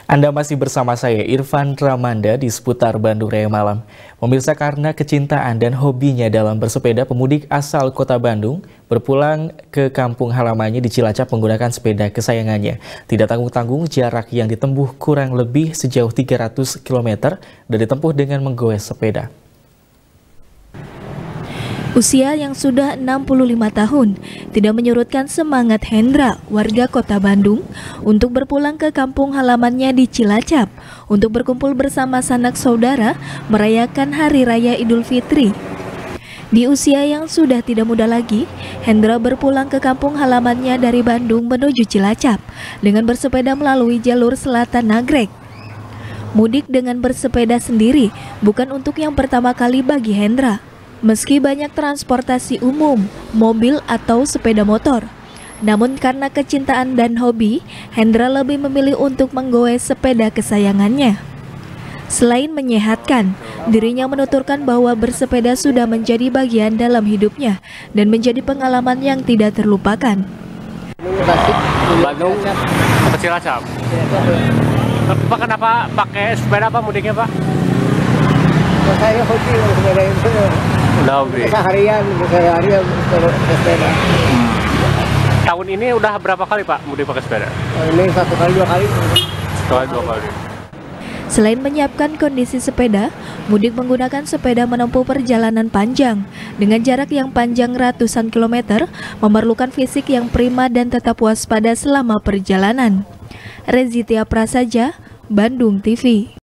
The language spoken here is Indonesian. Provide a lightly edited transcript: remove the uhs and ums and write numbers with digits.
Anda masih bersama saya, Irfan Ramanda, di seputar Bandung Raya Malam. Pemirsa, karena kecintaan dan hobinya dalam bersepeda, pemudik asal kota Bandung berpulang ke kampung halamannya di Cilacap menggunakan sepeda kesayangannya. Tidak tanggung-tanggung, jarak yang ditempuh kurang lebih sejauh 300 km dan ditempuh dengan menggoes sepeda. Usia yang sudah 65 tahun tidak menyurutkan semangat Hendra, warga kota Bandung, untuk berpulang ke kampung halamannya di Cilacap untuk berkumpul bersama sanak saudara merayakan Hari Raya Idul Fitri. Di usia yang sudah tidak muda lagi, Hendra berpulang ke kampung halamannya dari Bandung menuju Cilacap dengan bersepeda melalui jalur selatan Nagrek. Mudik dengan bersepeda sendiri bukan untuk yang pertama kali bagi Hendra. Meski banyak transportasi umum, mobil atau sepeda motor, namun karena kecintaan dan hobi, Hendra lebih memilih untuk menggoes sepeda kesayangannya. Selain menyehatkan, dirinya menuturkan bahwa bersepeda sudah menjadi bagian dalam hidupnya dan menjadi pengalaman yang tidak terlupakan. Bandung ke Cilacap. Pak, kenapa pakai sepeda, Pak, mudiknya, Pak? Saya hobi sepeda itu. Udah hobi. Seharian sepeda. Tahun ini udah berapa kali, Pak, mudik pakai sepeda? Ini satu kali dua kali. Sekali dua kali. Selain menyiapkan kondisi sepeda, mudik menggunakan sepeda menempuh perjalanan panjang dengan jarak yang panjang ratusan kilometer, memerlukan fisik yang prima dan tetap waspada selama perjalanan. Rezitia Prasaja, Bandung TV.